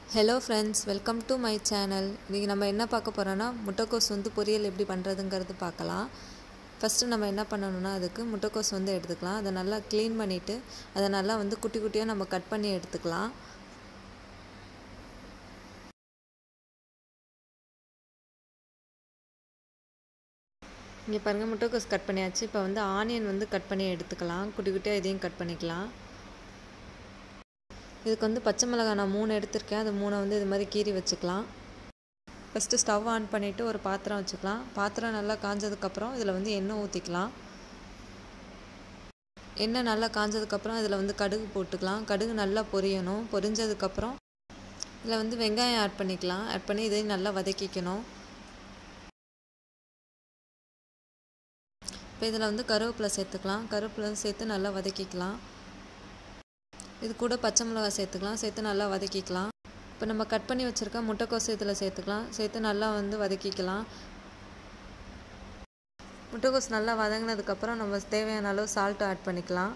Hello friends, welcome to my channel. இன்னைக்கு நம்ம என்ன பார்க்க போறோம்னா முட்டைக்கோஸ் பொரியல் எப்படி பண்றதுங்கிறது பார்க்கலாம். ஃபர்ஸ்ட் நம்ம என்ன பண்ணனும்னா அதுக்கு முட்டைக்கோஸ் எடுத்துக்கலாம். அதை நல்லா க்ளீன் பண்ணிட்டு அதை நல்லா குட்டி குட்டியா நம்ம கட் பண்ணி எடுத்துக்கலாம். இங்க பாருங்க முட்டைக்கோஸ் கட் பண்ணியாச்சு. இப்போ ஆனியன் கட் பண்ணி எடுத்துக்கலாம். குட்டி குட்டியா இதையும் கட் பண்ணிக்கலாம். இதுக்கு பச்சை மிளகாய் நான் 3 எடுத்துர்க்கேன். அது 3 இது மாதிரி கீறி வச்சுக்கலாம். ஃபர்ஸ்ட் ஸ்டவ் ஆன் பண்ணிட்டு ஒரு பாத்திரம் வச்சுக்கலாம். பாத்திரம் நல்லா காஞ்சதுக்கு அப்புறம் இதுல எண்ணெய் ஊத்திக்கலாம். எண்ணெய் நல்லா காஞ்சதுக்கு அப்புறம் இதுல கடுகு போட்டுக்கலாம். கடுகு நல்லா பொரியணும். பொரிஞ்சதுக்கு அப்புறம் இதுல வெங்காயம் ஆட் பண்ணிக்கலாம். ஆட் பண்ணி இதை நல்லா வதக்கிக்கணும். இப்போ இதுல கருவேப்பிலை சேர்த்துக்கலாம். கருவேப்பிலை சேர்த்து நல்லா வதக்கிக்கலாம். இது கூட பச்சை மிளகாய் சேர்த்துக்கலாம். சேர்த்து நல்லா வதக்கிக்கலாம். இப்போ நம்ம கட் பண்ணி வச்சிருக்க முட்டைக்கோஸ் இதுல சேர்த்துக்கலாம். சேர்த்து நல்லா வதக்கிக்கலாம். முட்டைக்கோஸ் நல்லா வதங்கினதுக்கு அப்புறம் நம்ம தேவையான அளவு சால்ட் ஆட் பண்ணிக்கலாம்.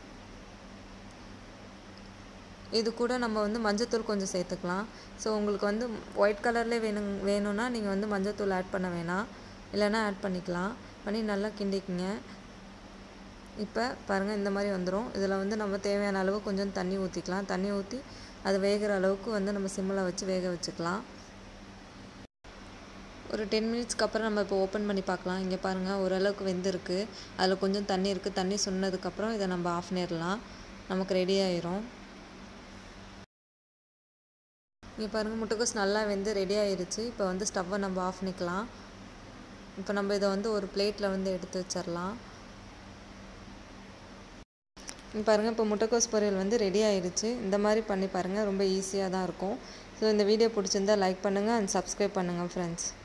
இது கூட நம்ம மஞ்சள் கொஞ்சம் சேர்த்துக்கலாம். சோ உங்களுக்கு ஒயிட் கலர்ல வேணும்னா நீங்க மஞ்சள் ஆட் பண்ண வேணாம். இல்லனா ஆட் பண்ணிக்கலாம். பண்ணி நல்லா கிண்டிக்குங்க. இப்போ பாருங்க இந்த மாதிரி வந்துரும். இதல நம்ம தேவையான அளவு கொஞ்சம் தண்ணி ஊத்திக்கலாம். தண்ணி ஊத்தி அது வேகுற அளவுக்கு நம்ம சிம்ல வச்சு வேக வச்சுக்கலாம். ஒரு 10 மினிட்ஸ்க்கு அப்புறம் நம்ம இப்போ ஓபன் பண்ணி பார்க்கலாம். இங்க பாருங்க ஓரளவுக்கு வெந்திருக்கு. அதுல கொஞ்சம் தண்ணி இருக்கு. தண்ணி சுண்டனதுக்கு அப்புறம் இத நம்ம ஆஃப் பண்ணிரலாம். நமக்கு ரெடி ஆயிரும். இங்க பாருங்க முட்டைக்கோஸ் நல்லா வெந்து ரெடி ஆயிருச்சு. இப்போ ஸ்டவ்வை நம்ம ஆஃப் பண்ணிக்கலாம். இப்போ நம்ம இத ஒரு பிளேட்ல எடுத்து வச்சிரலாம். பாருங்க இப்போ முட்டைக்கோஸ் பொரியல் ரெடி ஆயிருச்சு. இந்த மாதிரி பண்ணி பாருங்க. ரொம்ப ஈஸியா தான் இருக்கும். சோ இந்த வீடியோ பிடிச்சிருந்தா லைக் பண்ணுங்க and subscribe பண்ணுங்க friends.